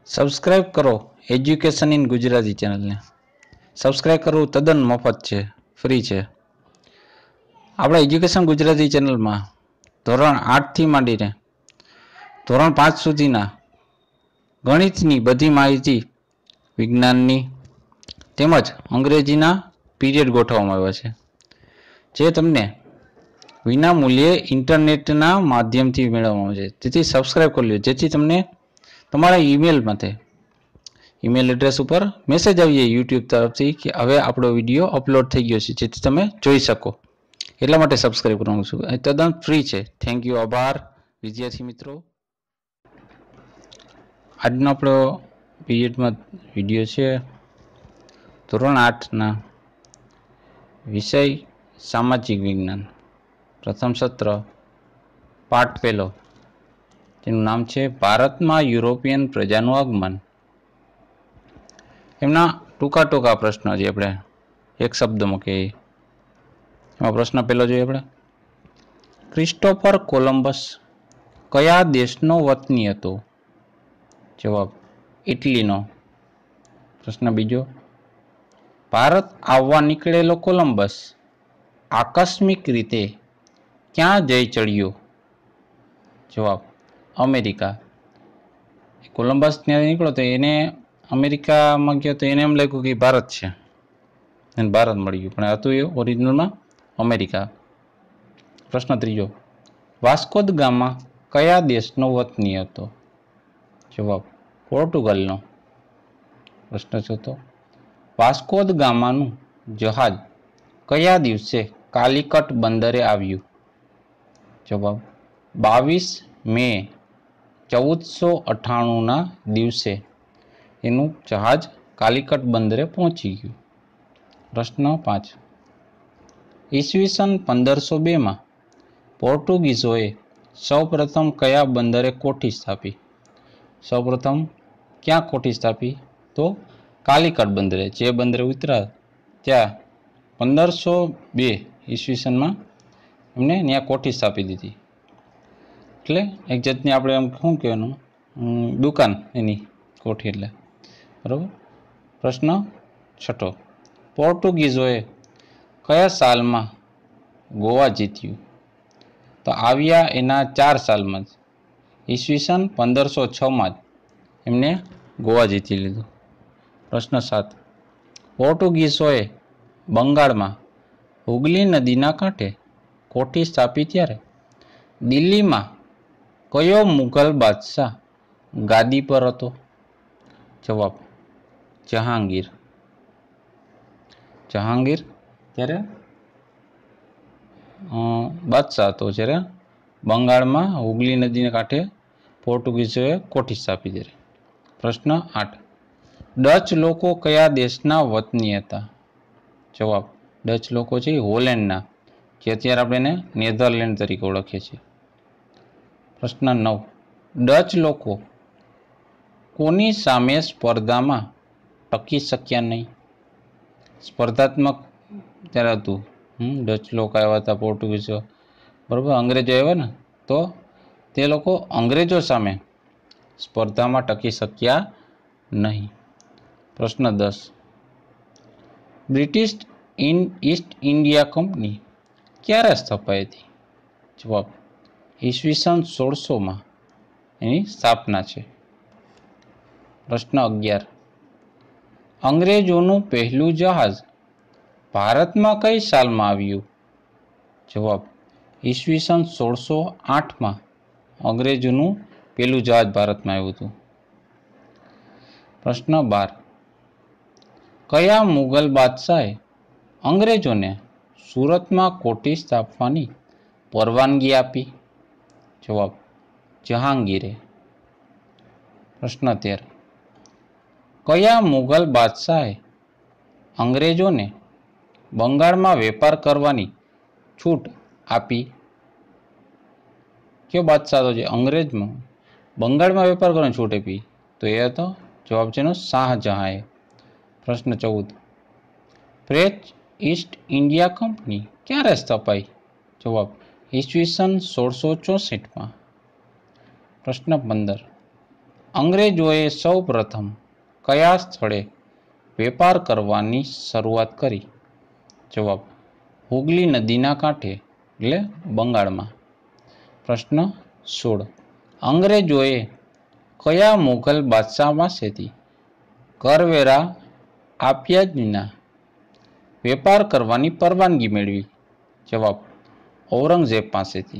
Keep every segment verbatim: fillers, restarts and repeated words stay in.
Subscribe કરો education in Gujarati ચેનલને. Subscribe કરવું તદ્દન મફત છે, ફ્રી છે. આપણા એજ્યુકેશન ગુજરાતી ચેનલમાં ધોરણ આઠથી માંડીને ધોરણ પાંચ સુધીના ગણિતની બધી માહિતી, વિજ્ઞાનની તેમજ અંગ્રેજીના પીરિયડ ગોઠવવામાં આવ્યા છે, જે તમને વિના મૂલ્યે ઇન્ટરનેટના માધ્યમથી મેળવવામાં આવે છે. તેથી સબસ્ક્રાઇબ કરી લો, જેથી તમને તમારા ઈમેલમાંથી ઈમેલ એડ્રેસ ઉપર મેસેજ આવી જાય યુટ્યુબ તરફથી કે હવે આપણો વિડીયો અપલોડ થઈ ગયો છે, જેથી તમે જોઈ શકો. એટલા માટે સબસ્ક્રાઇબ કરવાનું છું. એ તદ્દન ફ્રી છે. Thank you. આભાર વિદ્યાર્થી મિત્રો. આજનો આપણો પીરિયડમાં વિડીયો છે ધોરણ આઠના વિષય સામાજિક વિજ્ઞાન, પ્રથમ સત્ર, પાઠ પહેલો. તેનું નામ છે ભારતમાં યુરોપિયન પ્રજાનું આગમન. એમના ટૂંકા ટૂંકા પ્રશ્નો જે આપણે એક શબ્દમાં કહીએ. એમાં પ્રશ્ન પહેલો જોઈએ આપણે. ક્રિસ્ટોફર કોલંબસ કયા દેશનો વતની હતો? જવાબ ઇટલીનો. પ્રશ્ન બીજો. ભારત આવવા નીકળેલો કોલંબસ આકસ્મિક રીતે ક્યાં જઈ ચડ્યો? જવાબ અમેરિકા. કોલંબસ ત્યાંથી નીકળ્યો તો એને અમેરિકામાં ગયો તો એને એમ લાગ્યું કે ભારત છે, એને ભારત મળી ગયું, પણ હતું એ ઓરિજિનલમાં અમેરિકા. પ્રશ્ન ત્રીજો. વાસ્કો દ ગામા કયા દેશનો વતની હતો? જવાબ પોર્ટુગલનો. પ્રશ્ન ચોથો. વાસ્કો દ ગામાનું જહાજ કયા દિવસે કાલિકટ બંદરે આવ્યું? જવાબ બાવીસ મે ચૌદસો અઠ્ઠાણુંના દિવસે એનું જહાજ કાલિકટ બંદરે પહોંચી ગયું. પ્રશ્ન પાંચ. ઈસવીસન પંદરસો બેમાં પોર્ટુગીઝોએ સૌપ્રથમ કયા બંદરે કોઠી સ્થાપી? સૌપ્રથમ ક્યાં કોઠી સ્થાપી? તો કાલિકટ બંદરે. જે બંદરે ઉતર્યા ત્યાં પંદરસો બે ઈસવીસનમાં એમને ત્યાં કોઠી સ્થાપી દીધી. એટલે એક જાતની આપણે એમ શું કહેવાનું, દુકાન એની કોઠી એટલે, બરાબર. પ્રશ્ન છઠ્ઠો. પોર્ટુગીઝોએ કયા સાલમાં ગોવા જીત્યું? તો આવ્યા એના ચાર સાલમાં જ, ઈસવીસન પંદરસો છમાં જ એમને ગોવા જીતી લીધું. પ્રશ્ન સાત. પોર્ટુગીઝોએ બંગાળમાં હુગલી નદીના કાંઠે કોઠી સ્થાપી ત્યારે દિલ્હીમાં કયો મુઘલ બાદશાહ ગાદી પર હતો? જવાબ જહાંગીર. જહાંગીર ત્યારે બાદશાહ હતો જ્યારે બંગાળમાં હુગલી નદીના કાંઠે પોર્ટુગીઝોએ કોઠી સ્થાપી ત્યારે. પ્રશ્ન આઠ. ડચ લોકો કયા દેશના વતની હતા? જવાબ ડચ લોકો છે હોલેન્ડના, જે અત્યારે આપણે એને નેધરલેન્ડ તરીકે ઓળખીએ છીએ. પ્રશ્ન નવ. ડચ લોકો કોની સામે સ્પર્ધામાં ટકી શક્યા નહીં? સ્પર્ધાત્મક ત્યારે હતું, ડચ લોકો આવ્યા હતા, પોર્ટુગીઝો, બરાબર, અંગ્રેજો આવ્યા ને, તો તે લોકો અંગ્રેજો સામે સ્પર્ધામાં ટકી શક્યા નહીં. પ્રશ્ન દસ. બ્રિટિશ ઇન ઈસ્ટ ઇન્ડિયા કંપની ક્યારે સ્થપાઈ હતી? જવાબ ઈસવીસન સોળસોમાં એની સ્થાપના છે. પ્રશ્ન અગિયાર. અંગ્રેજોનું પહેલું જહાજ ભારતમાં કઈ સાલમાં આવ્યું? જવાબ ઈસવીસન સોળસો આઠમાં અંગ્રેજોનું પહેલું જહાજ ભારતમાં આવ્યું હતું. પ્રશ્ન બાર. કયા મુઘલ બાદશાહે અંગ્રેજોને સુરતમાં કોઠી સ્થાપવાની પરવાનગી આપી? જવાબ જહાંગીરે. પ્રશ્ન તેર. કયા મુઘલ બાદશાહે અંગ્રેજોને બંગાળમાં વેપાર કરવાની છૂટ આપી? કયો બાદશાહ હતો જે અંગ્રેજમાં બંગાળમાં વેપાર કરવાની છૂટ આપી? તો એ હતો, જવાબ છે એનો શાહજહાંએ. પ્રશ્ન ચૌદ. ફ્રેન્ચ ઈસ્ટ ઇન્ડિયા કંપની ક્યારે સ્થપાઈ? જવાબ ઈસવીસન સોળસો ચોસઠમાં. પ્રશ્ન પંદર. અંગ્રેજોએ સૌ પ્રથમ કયા સ્થળે વેપાર કરવાની શરૂઆત કરી? જવાબ હુગલી નદીના કાંઠે એટલે બંગાળમાં. પ્રશ્ન સોળ. અંગ્રેજોએ કયા મુઘલ બાદશાહ પાસેથી કરવેરા આપ્યા જ વિના વેપાર કરવાની પરવાનગી મેળવી? જવાબ ઔરંગઝેબ પાસેથી.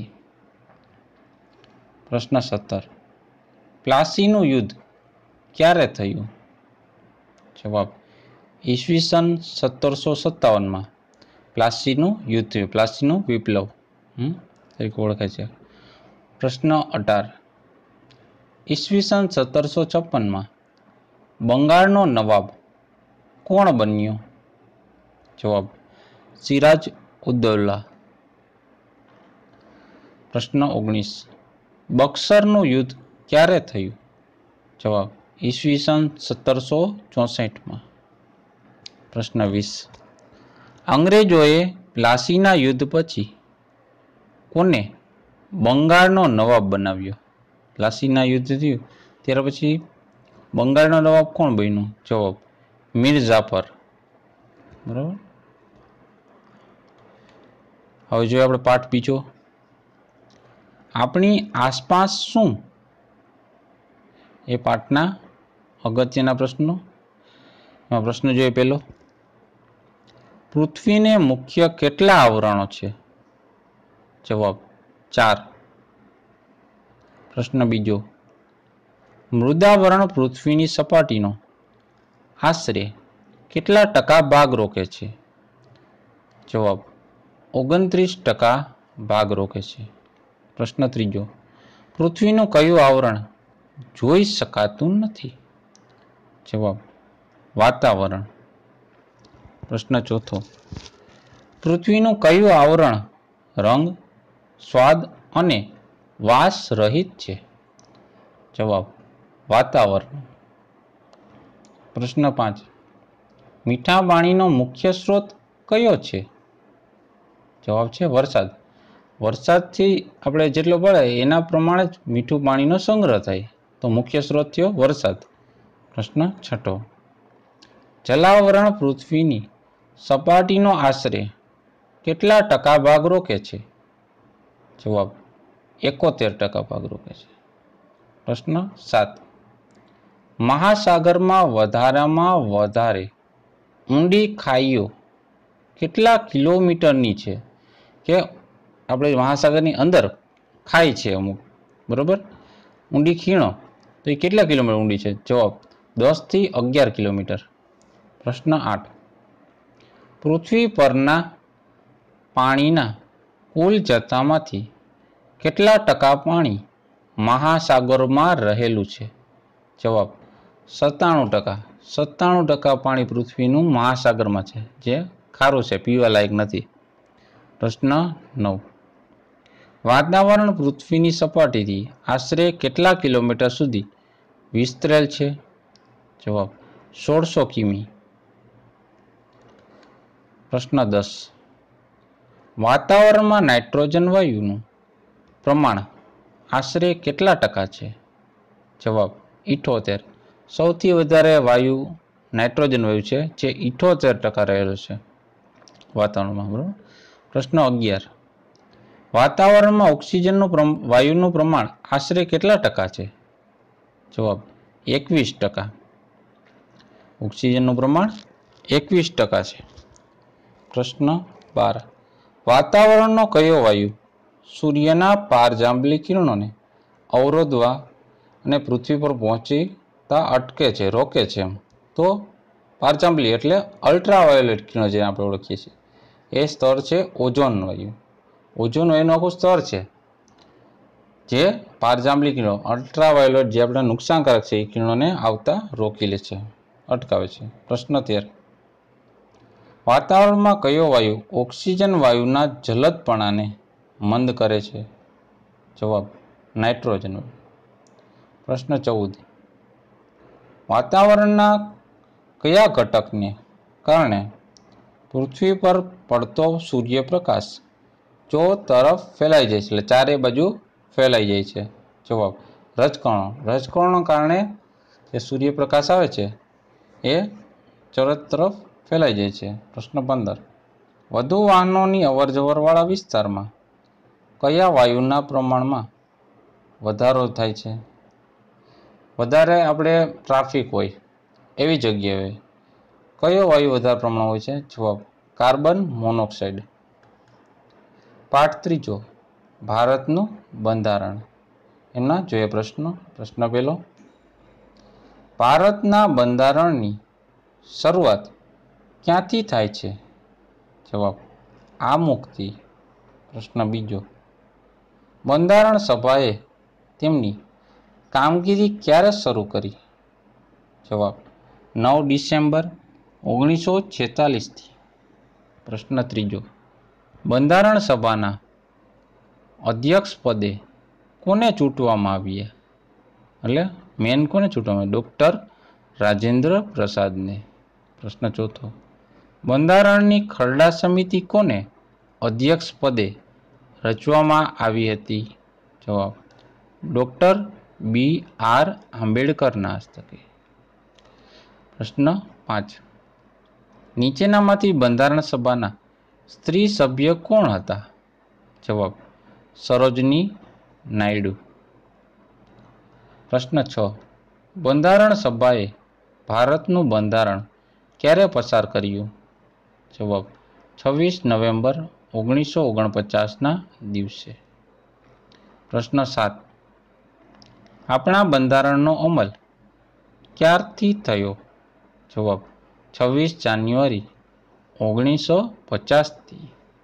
પ્રશ્ન સત્તર. પ્લાસીનું યુદ્ધ ક્યારે થયું? જવાબ ઈસવીસન સત્તરસો સત્તાવનમાં પ્લાસીનું યુદ્ધ થયું. પ્લાસીનું વિપ્લવ હમ તરીકે ઓળખાય છે. પ્રશ્ન અઢાર. ઈસવીસન સત્તરસો છપ્પનમાં બંગાળનો નવાબ કોણ બન્યો? જવાબ સિરાજ ઉદ્દૌલા. પ્રશ્ન ઓગણીસ. બક્સરનું યુદ્ધ ક્યારે થયું? જવાબ ઈસવીસન સત્તરસો ચોસઠમાં. પ્રશ્ન વીસ. અંગ્રેજોએ પ્લાસીના યુદ્ધ પછી કોને બંગાળનો નવાબ બનાવ્યો? પ્લાસીના યુદ્ધ થયું ત્યાર પછી બંગાળનો નવાબ કોણ બન્યું? જવાબ મીર જાફર. બરાબર. હવે જોઈએ આપણે પાઠ બીજો. આપણી આસપાસ શું? એ પાઠના અગત્યના પ્રશ્નો. એમાં પ્રશ્ન જોઈએ પહેલો. પૃથ્વીને મુખ્ય કેટલા આવરણો છે? જવાબ ચાર. પ્રશ્ન બીજો. મૃદાવરણ પૃથ્વીની સપાટીનો આશરે કેટલા ટકા ભાગ રોકે છે? જવાબ ઓગણત્રીસ ટકા ભાગ રોકે છે. પ્રશ્ન ત્રીજો. પૃથ્વીનું કયું આવરણ જોઈ શકાતું નથી? જવાબ વાતાવરણ. પ્રશ્ન ચોથો. પૃથ્વીનું કયું આવરણ રંગ, સ્વાદ અને વાસ રહિત છે? જવાબ વાતાવરણ. પ્રશ્ન પાંચ. મીઠા પાણીનો મુખ્ય સ્ત્રોત કયો છે? જવાબ છે વરસાદ. વરસાદથી આપણે જેટલો પડે એના પ્રમાણે જ મીઠું પાણીનો સંગ્રહ થાય, તો મુખ્ય સ્ત્રોત થયો વરસાદ. પ્રશ્ન છઠ્ઠો. જલાવરણ પૃથ્વીની સપાટીનો આશરે કેટલા ટકા ભાગ રોકે છે? જવાબ એકોતેર ટકા ભાગ રોકે છે. પ્રશ્ન સાત. મહાસાગરમાં વધારામાં વધારે ઊંડી ખાઈઓ કેટલા કિલોમીટરની છે? કે આપણે મહાસાગરની અંદર ખાઈ છે અમુક, બરોબર, ઊંડી ખીણો, તો એ કેટલા કિલોમીટર ઊંડી છે? જવાબ દસ થી અગિયાર કિલોમીટર. પ્રશ્ન આઠ. પૃથ્વી પરના પાણીના કુલ જથ્થામાંથી કેટલા ટકા પાણી મહાસાગરોમાં રહેલું છે? જવાબ સત્તાણું ટકા. સત્તાણું ટકા પાણી પૃથ્વીનું મહાસાગરમાં છે, જે ખારું છે, પીવા લાયક નથી. પ્રશ્ન નવ. વાતાવરણ પૃથ્વીની સપાટીથી આશરે કેટલા કિલોમીટર સુધી વિસ્તરેલ છે? જવાબ સોળસો કિમી. પ્રશ્ન દસ. વાતાવરણમાં નાઇટ્રોજન વાયુનું પ્રમાણ આશરે કેટલા ટકા છે? જવાબ ઇઠોતેર. સૌથી વધારે વાયુ નાઇટ્રોજન વાયુ છે, જે ઇઠોતેર ટકા રહેલો છે વાતાવરણમાં. બરાબર. પ્રશ્ન અગિયાર. વાતાવરણમાં ઓક્સિજનનું વાયુનું પ્રમાણ આશરે કેટલા ટકા છે? જવાબ એકવીસ ટકા. ઓક્સિજનનું પ્રમાણ એકવીસ ટકા છે. પ્રશ્ન બાર. વાતાવરણનો કયો વાયુ સૂર્યના પારજાંબલી કિરણોને અવરોધવા અને પૃથ્વી પર પહોંચતા અટકે છે, રોકે છે? એમ તો પારજાંબલી એટલે અલ્ટ્રાવાયોલેટ કિરણો જે આપણે ઓળખીએ છીએ એ સ્તર છે ઓઝોન વાયુ. ઓઝોન વાયુનું આખું સ્તર છે જે પારજાંબલી કિરણો અલ્ટ્રાવાયોલેટ જે આપણે નુકસાનકારક છે એ કિરણોને આવતા રોકી લે છે, અટકાવે છે. પ્રશ્ન તેર. વાતાવરણમાં કયો વાયુ ઓક્સિજન વાયુના જલદપણાને મંદ કરે છે? જવાબ નાઇટ્રોજન વાયુ. પ્રશ્ન ચૌદ. વાતાવરણના કયા ઘટકને કારણે પૃથ્વી પર પડતો સૂર્યપ્રકાશ ચો તરફ ફેલાઈ જાય છે, એટલે ચારે બાજુ ફેલાઈ જાય છે? જવાબ રજકણો રજકણોના કારણે જે સૂર્યપ્રકાશ આવે છે એ ચરસ તરફ ફેલાઈ જાય છે. પ્રશ્ન પંદર. વધુ વાહનોની અવરજવરવાળા વિસ્તારમાં કયા વાયુના પ્રમાણમાં વધારો થાય છે? વધારે આપણે ટ્રાફિક હોય એવી જગ્યાએ કયો વાયુ વધારે પ્રમાણ હોય છે? જવાબ કાર્બન મોનોક્સાઇડ. પાઠ ત્રીજો ભારતનું બંધારણ. એમના જોઈએ પ્રશ્નો. પ્રશ્ન પહેલો. ભારતના બંધારણની શરૂઆત ક્યાંથી થાય છે? જવાબ આમુખથી. પ્રશ્ન બીજો. બંધારણ સભાએ તેમની કામગીરી ક્યારે શરૂ કરી? જવાબ નવ ડિસેમ્બર ઓગણીસો છેતાલીસથી. પ્રશ્ન ત્રીજો. બંધારણ સભાના અધ્યક્ષ પદે કોને ચૂંટવામાં આવ્યા? એટલે મેન કોને ચૂંટવામાં આવ્યા? ડૉક્ટર રાજેન્દ્ર પ્રસાદને. પ્રશ્ન ચોથો. બંધારણની ખરડા સમિતિ કોને અધ્યક્ષ પદે રચવામાં આવી હતી? જવાબ ડૉક્ટર બી આર આંબેડકરના હસ્તકે. પ્રશ્ન પાંચ. નીચેનામાંથી બંધારણ સભાના સ્ત્રી સભ્ય કોણ હતા? જવાબ સરોજની નાયડુ. પ્રશ્ન છ. બંધારણ સભાએ ભારતનું બંધારણ ક્યારે પસાર કર્યું? જવાબ છવ્વીસ નવેમ્બર ઓગણીસો ઓગણપચાસના દિવસે. પ્રશ્ન સાત. આપણા બંધારણનો અમલ ક્યારથી થયો? જવાબ છવ્વીસ જાન્યુઆરી ઓગણીસો પચાસથી.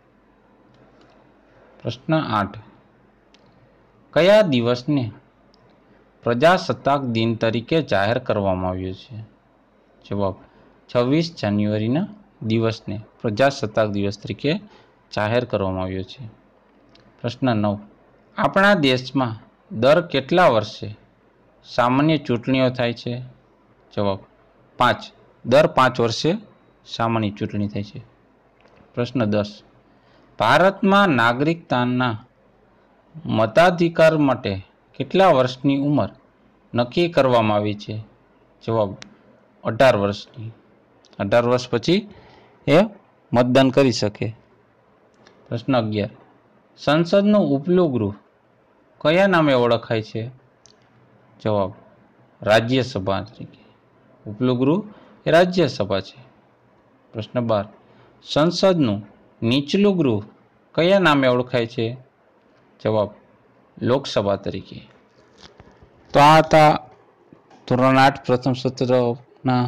પ્રશ્ન આઠ. કયા દિવસને પ્રજાસત્તાક દિન તરીકે જાહેર કરવામાં આવ્યો છે? જવાબ છવ્વીસ જાન્યુઆરીના દિવસને પ્રજાસત્તાક દિવસ તરીકે જાહેર કરવામાં આવ્યો છે. પ્રશ્ન નવ. આપણા દેશમાં દર કેટલા વર્ષે સામાન્ય ચૂંટણીઓ થાય છે? જવાબ પાંચ. દર પાંચ વર્ષે સામાન્ય ચૂંટણી થાય છે. પ્રશ્ન દસ. ભારતમાં નાગરિકતાના મતાધિકાર માટે કેટલા વર્ષની ઉંમર નક્કી કરવામાં આવી છે? જવાબ અઢાર વર્ષની. અઢાર વર્ષ પછી એ મતદાન કરી શકે. પ્રશ્ન અગિયાર. સંસદનું ઉપલું ગૃહ કયા નામે ઓળખાય છે? જવાબ રાજ્યસભા તરીકે. ઉપલું ગૃહ એ રાજ્યસભા છે. પ્રશ્ન બાર. સંસદનું નીચલું ગૃહ કયા નામે ઓળખાય છે? જવાબ લોકસભા તરીકે. તો આ હતા ધોરણ આઠ પ્રથમ સત્રના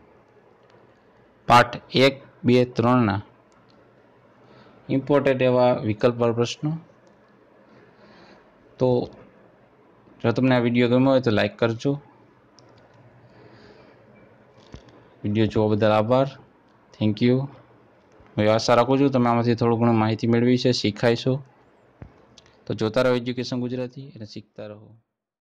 પાઠ એક બે ત્રણના ઇમ્પોર્ટન્ટ એવા વિકલ્પવાળા પ્રશ્નો. તો જો તમને આ વિડીયો ગમ્યો હોય તો લાઈક કરજો. વિડીયો જોવા બદલ આભાર. Thank you. હું આશા રાખું છું તમે આમાંથી થોડું ઘણું માહિતી મેળવી છે, શીખાય છો. તો જોતા રહો એજ્યુકેશન ગુજરાતી અને શીખતા રહો.